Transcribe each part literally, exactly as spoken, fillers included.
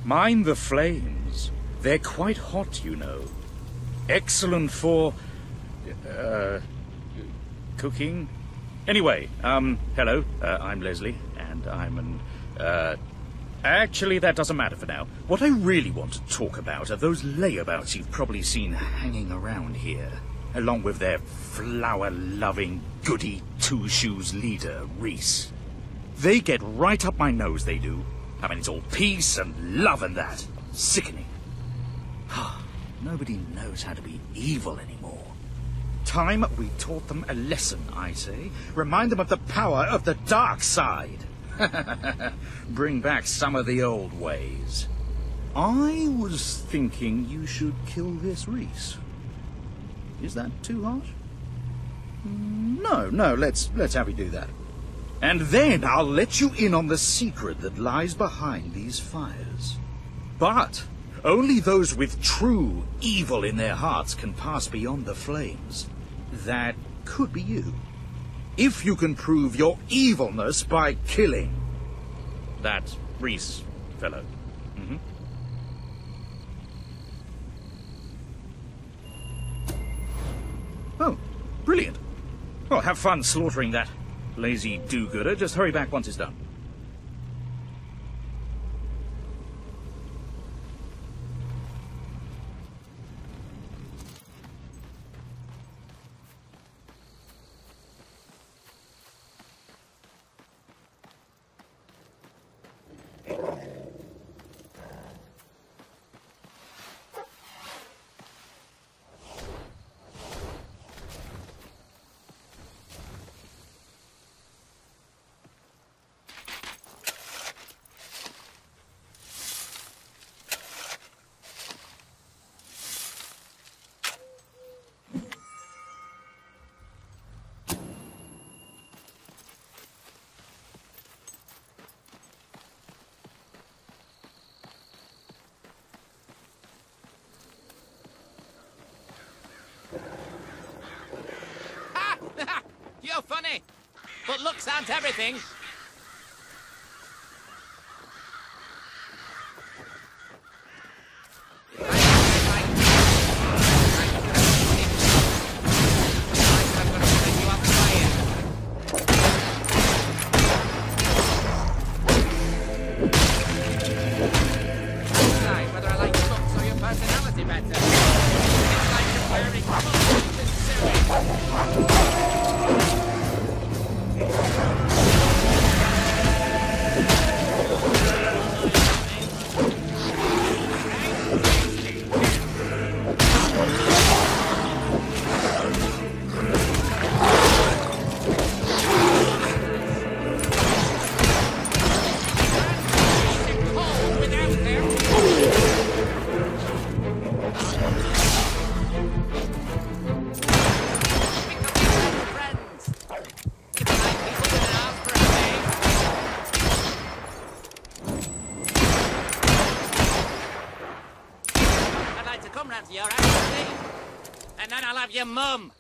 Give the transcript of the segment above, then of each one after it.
Mind the flames. They're quite hot, you know. Excellent for... uh... cooking. Anyway, um, hello. Uh, I'm Leslie, and I'm an... uh... Actually, that doesn't matter for now. What I really want to talk about are those layabouts you've probably seen hanging around here, along with their flower-loving, goody two-shoes leader, Reese. They get right up my nose, they do. I mean, it's all peace and love and that. Sickening. Nobody knows how to be evil anymore. Time we taught them a lesson, I say. Remind them of the power of the dark side. Bring back some of the old ways. I was thinking you should kill this Reese. Is that too harsh? No, no, let's let's have you do that. And then I'll let you in on the secret that lies behind these fires. But only those with true evil in their hearts can pass beyond the flames. That could be you. If you can prove your evilness by killing that Reese fellow. Mm-hmm. Oh, brilliant. Well, have fun slaughtering that lazy do-gooder. Just hurry back once it's done. You're funny, but looks aren't everything. Whether I like your looks or your personality better. It's like comparing bullshit to sewage. Come round to your house, see? And then I'll have your mum.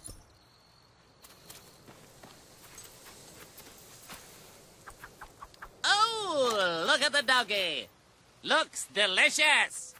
Oh, look at the doggy. Looks delicious.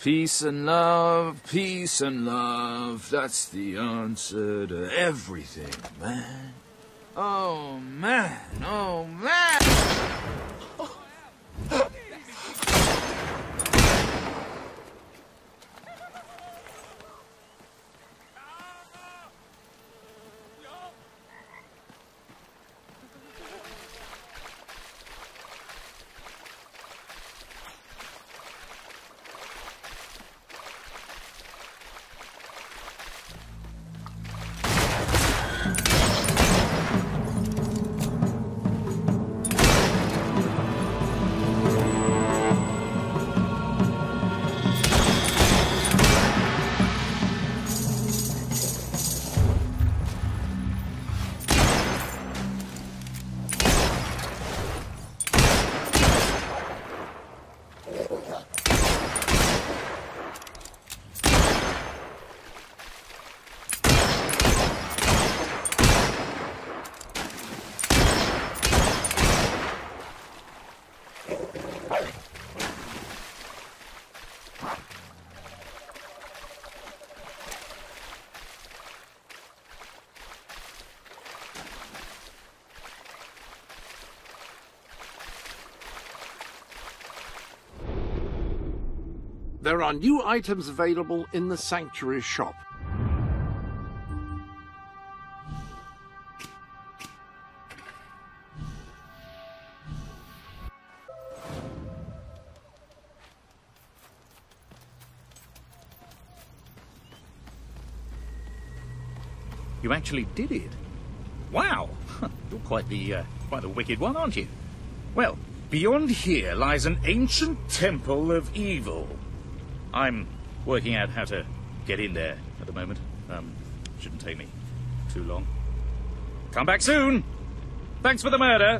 Peace and love, peace and love, that's the answer to everything, man. Oh, man, oh, man! There are new items available in the Sanctuary shop. You actually did it. Wow! You're quite the, uh, quite the wicked one, aren't you? Well, beyond here lies an ancient temple of evil. I'm working out how to get in there at the moment. Um, shouldn't take me too long. Come back soon! Thanks for the murder!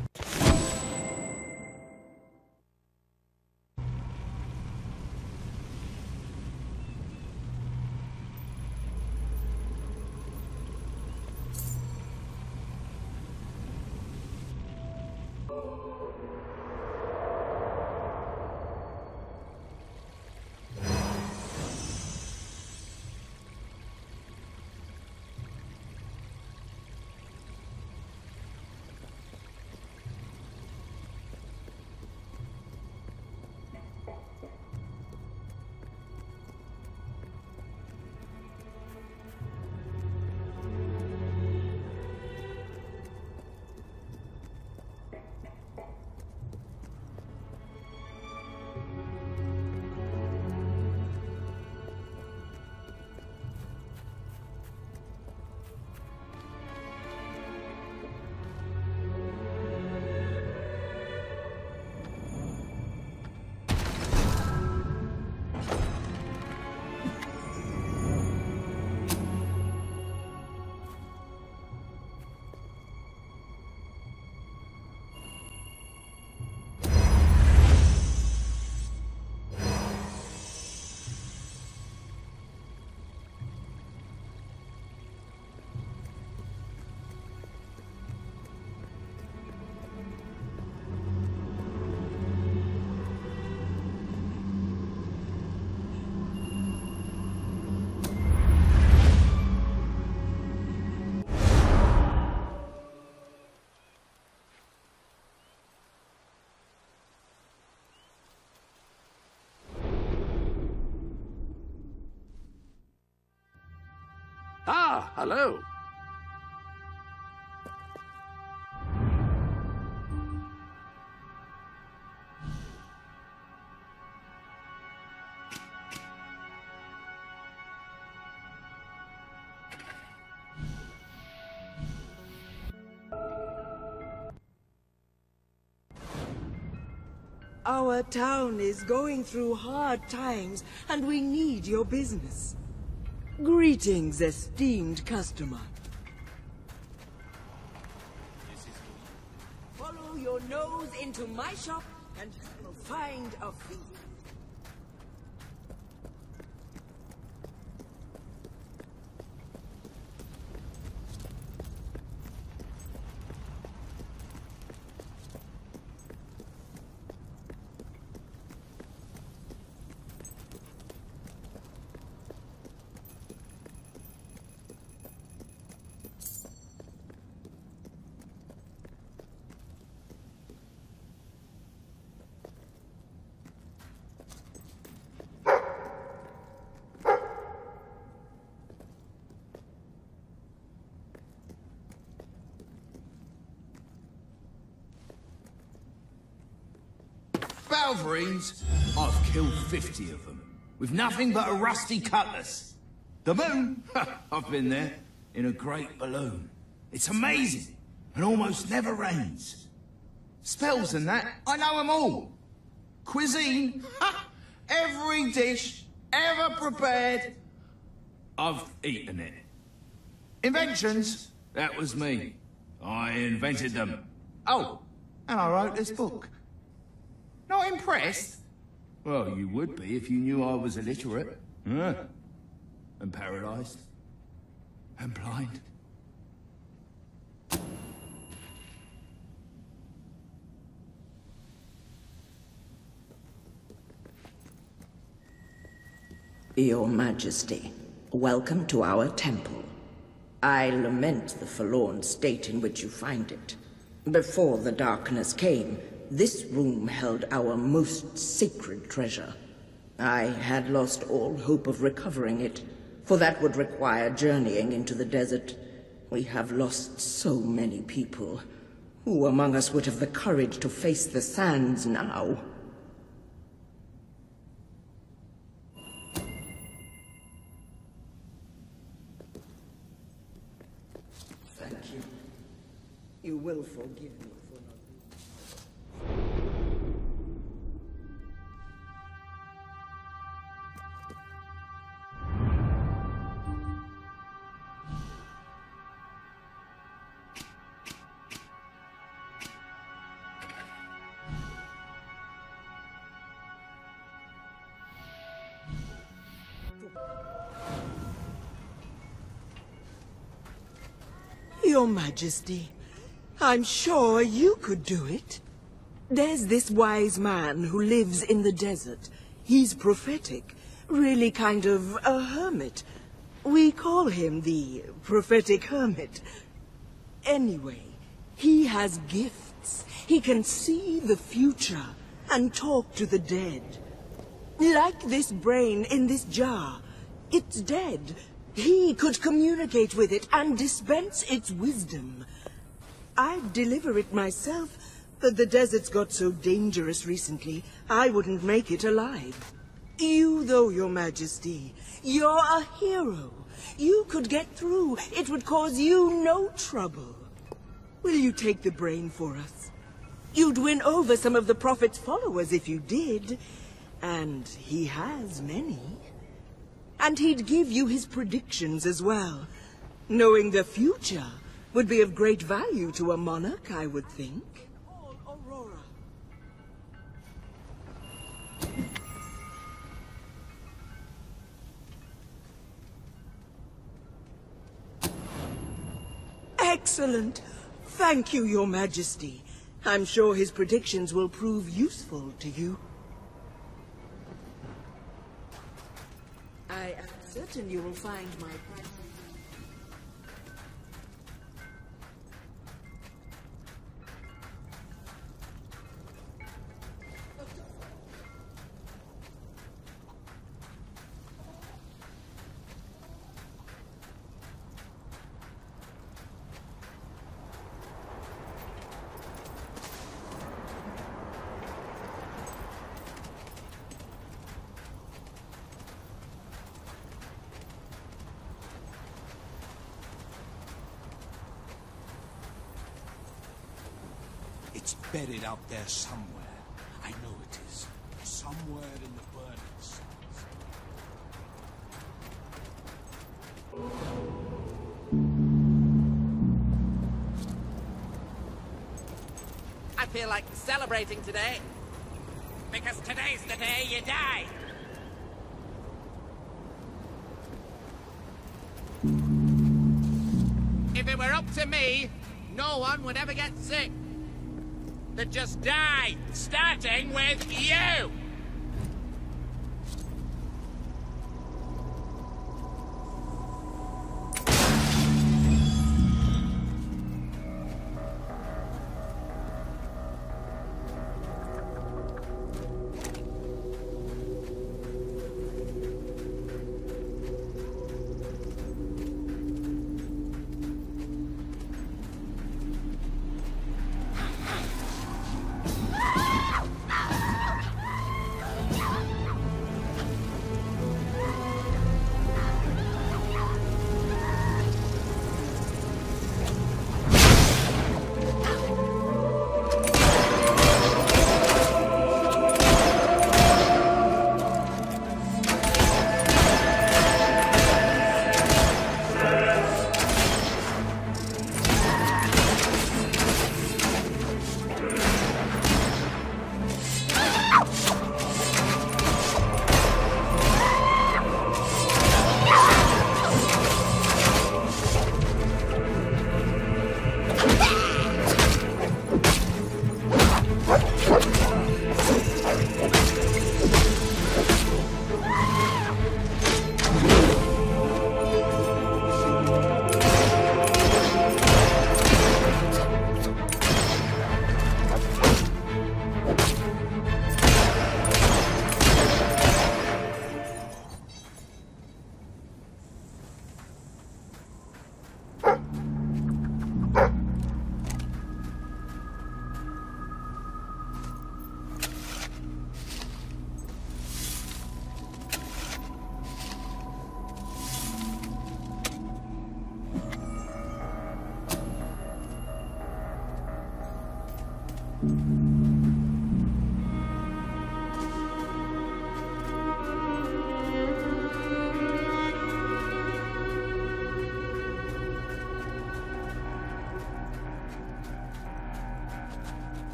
Ah, hello. Our town is going through hard times, and we need your business. Greetings, esteemed customer. Follow your nose into my shop, and you will find a fee. Balverines, I've killed fifty of them, with nothing but a rusty cutlass. The moon? I've been there, in a great balloon. It's amazing, and almost never rains. Spells and that, I know them all. Cuisine? Every dish ever prepared, I've eaten it. Inventions? That was me. I invented them. Oh, and I wrote this book. Not impressed? Well, you would be if you knew I was illiterate. Huh? And paralysed. And blind. Your Majesty, welcome to our temple. I lament the forlorn state in which you find it. Before the darkness came, this room held our most sacred treasure. I had lost all hope of recovering it, for that would require journeying into the desert. We have lost so many people. Who among us would have the courage to face the sands now? Thank you. You will forgive me for not... Your Majesty, I'm sure you could do it. There's this wise man who lives in the desert. He's prophetic, really kind of a hermit. We call him the prophetic hermit. Anyway, he has gifts. He can see the future and talk to the dead. Like this brain in this jar. It's dead. He could communicate with it and dispense its wisdom. I'd deliver it myself, but the desert's got so dangerous recently, I wouldn't make it alive. You, though, Your Majesty, you're a hero. You could get through. It would cause you no trouble. Will you take the brain for us? You'd win over some of the Prophet's followers if you did. And he has many. And he'd give you his predictions as well. Knowing the future would be of great value to a monarch, I would think. Aurora. Excellent. Thank you, Your Majesty. I'm sure his predictions will prove useful to you. I am certain you will find my prize. It's buried out there somewhere. I know it is. Somewhere in the burning sands. I feel like celebrating today. Because today's the day you die. If it were up to me, no one would ever get sick. They'd just die, starting with you!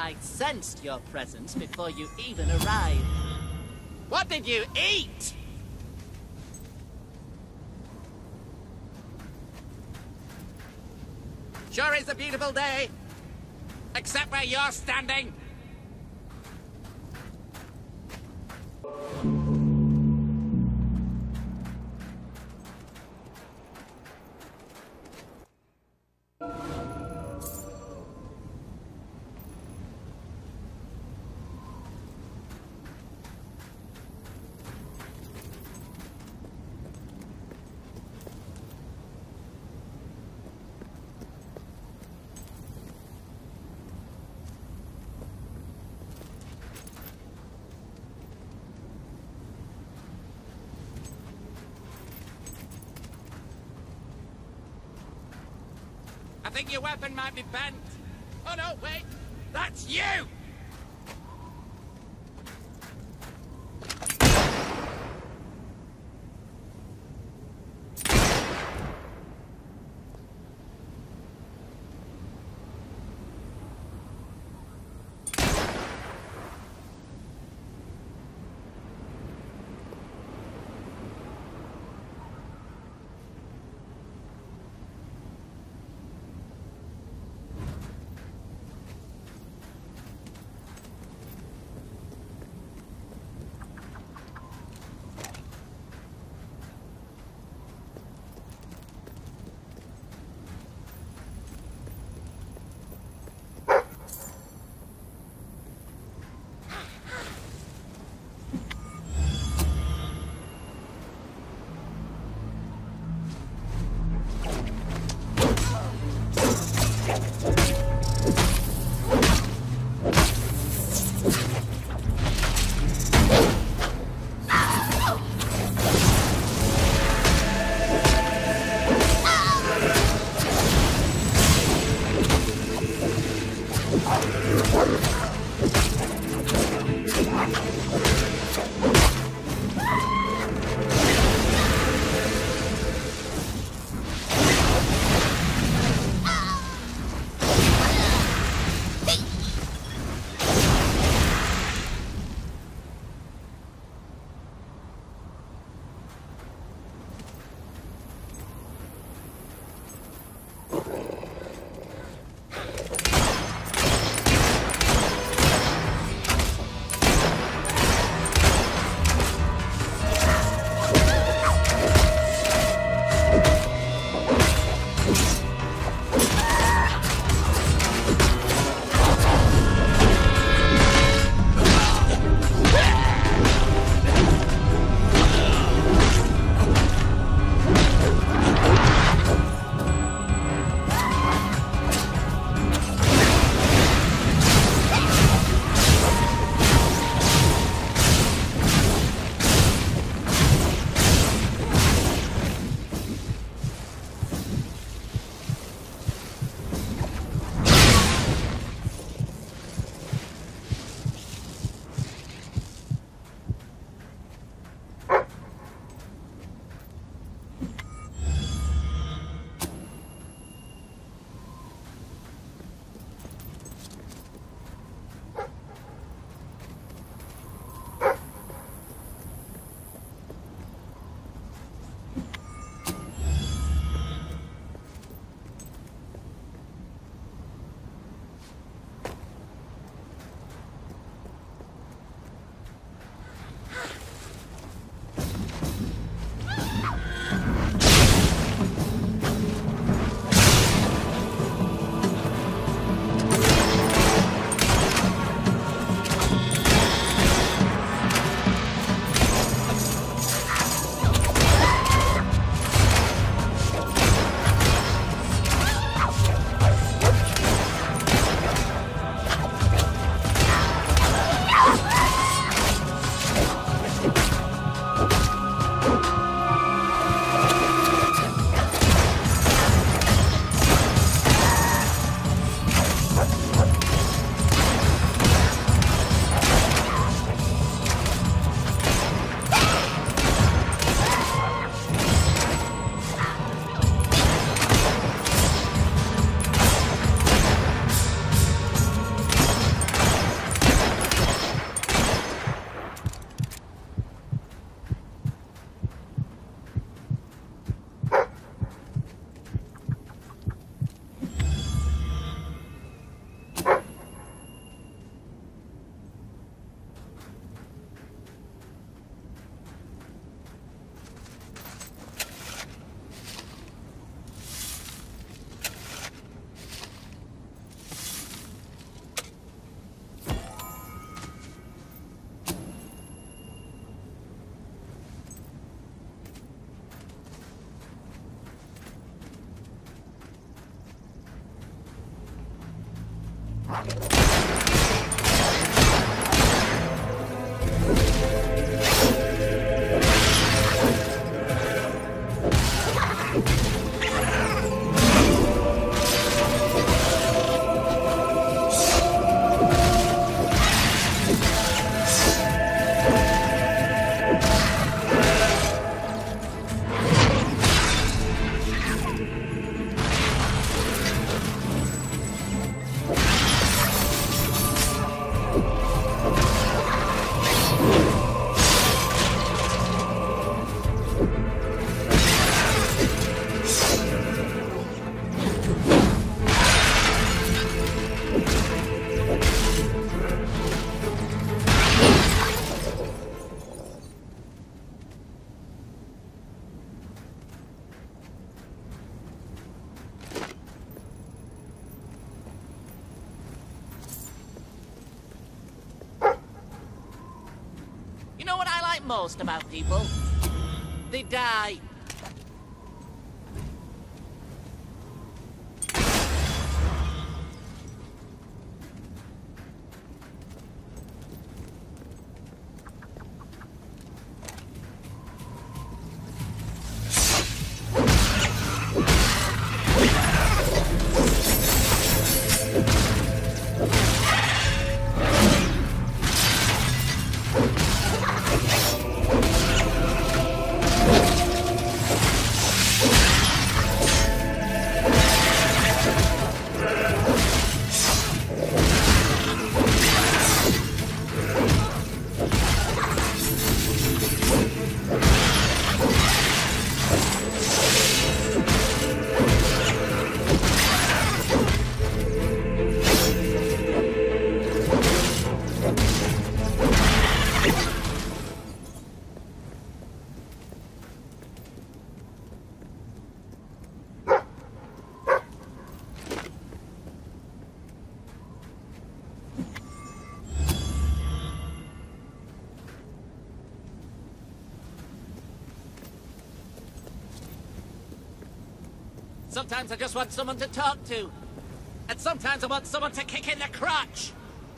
I sensed your presence before you even arrived. What did you eat? Sure is a beautiful day. Except where you're standing. I think your weapon might be bent. Oh no, wait! That's you! Most about people. They die. Sometimes I just want someone to talk to. And sometimes I want someone to kick in the crotch.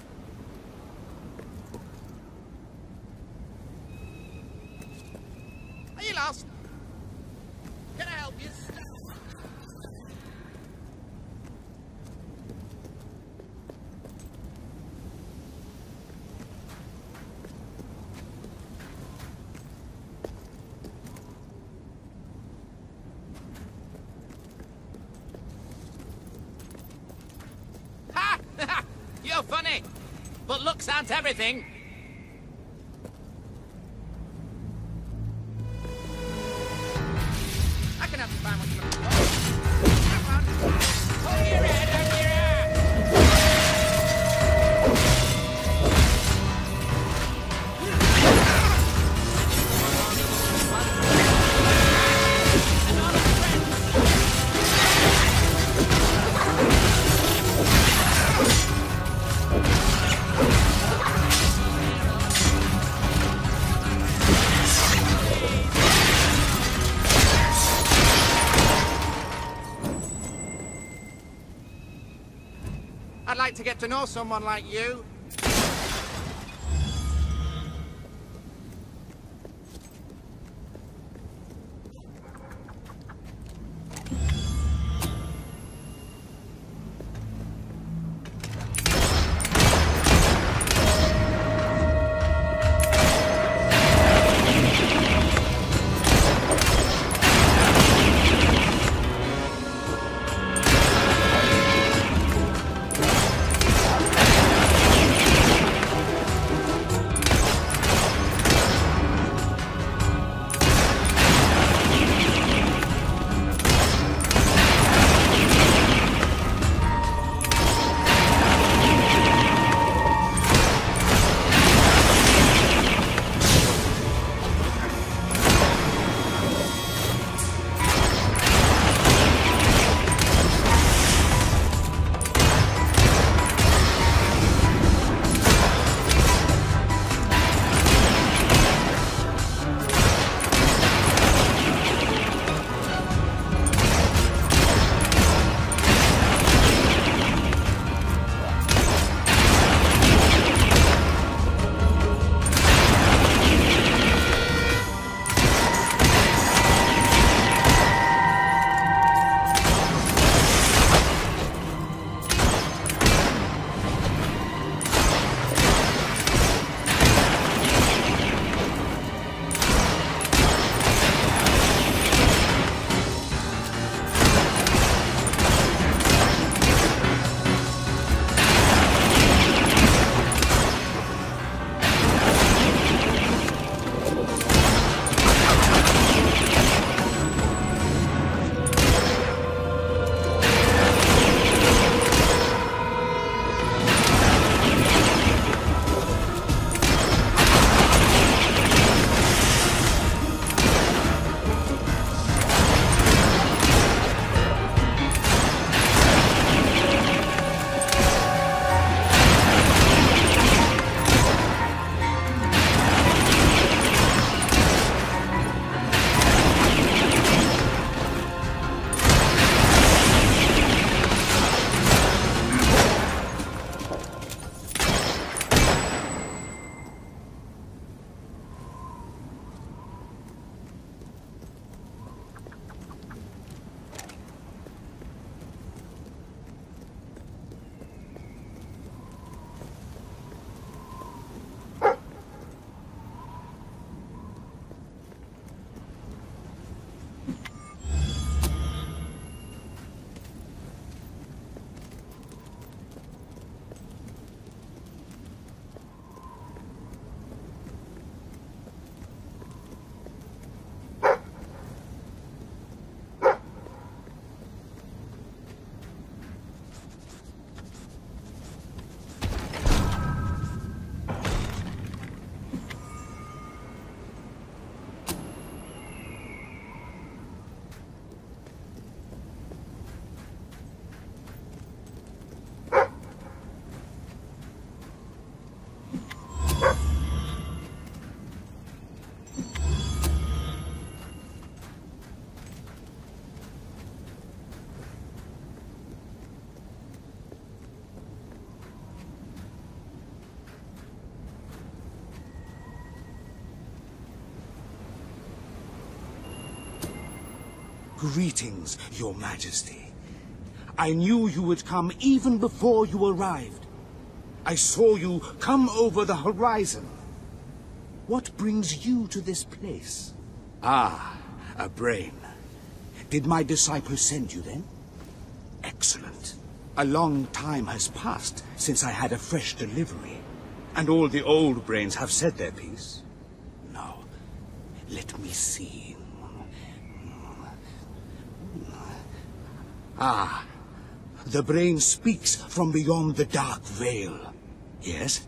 Are you lost? Can I help you? You're funny, but looks aren't everything. I can help you find what you're looking for. Come on. Hold your head up your I'd like to get to know someone like you. Greetings, Your Majesty. I knew you would come even before you arrived. I saw you come over the horizon. What brings you to this place? Ah, a brain. Did my disciple send you then? Excellent. A long time has passed since I had a fresh delivery. And all the old brains have said their piece. Now, let me see. Ah, the brain speaks from beyond the dark veil. Yes?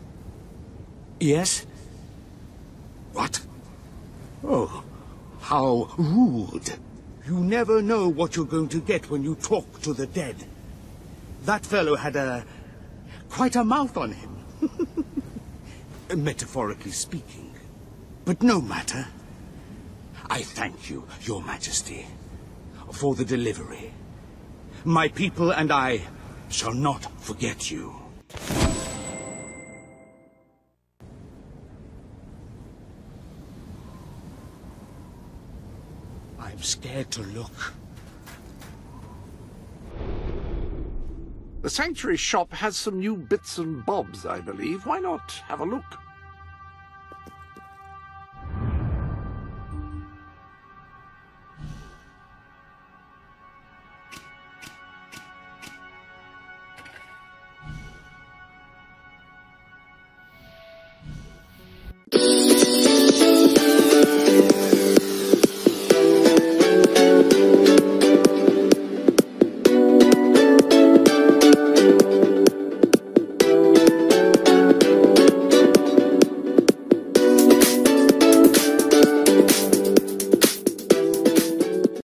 Yes? What? Oh, how rude. You never know what you're going to get when you talk to the dead. That fellow had a... quite a mouth on him. Metaphorically speaking. But no matter. I thank you, Your Majesty, for the delivery. My people and I shall not forget you. I'm scared to look. The Sanctuary shop has some new bits and bobs, I believe. Why not have a look?